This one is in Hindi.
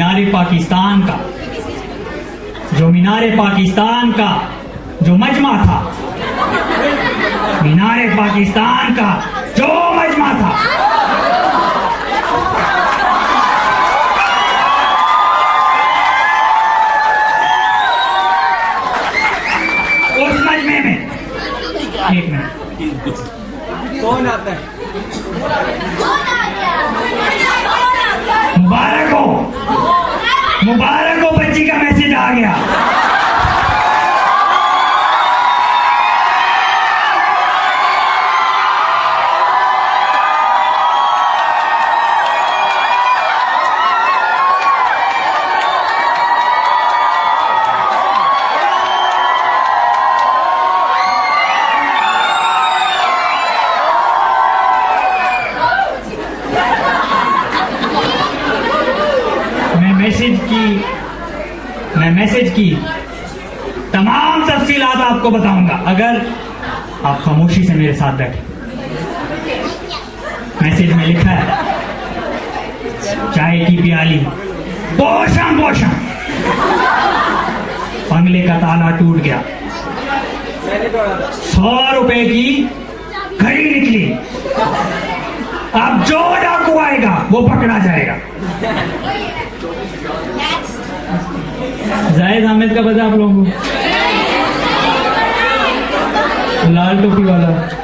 मीनारे पाकिस्तान का, जो मीनारे पाकिस्तान का जो मजमा था, मीनारे पाकिस्तान का जो मजमा था, उस मजमे में एक मिनट कौन आता है? मुबारक हो बच्ची का मैसेज आ गया। मैं मैसेज की तमाम तफसीलात आपको बताऊंगा अगर आप खामोशी से मेरे साथ बैठे। मैसेज में लिखा है, चाय की प्याली पोषण पोषण, बंगले का ताला टूट गया, 100 रुपए की घड़ी निकली, अब जो डाकू आएगा वो पकड़ा जाएगा। जाहिद हामिद का पता आप लोगों को, लाल टोपी वाला।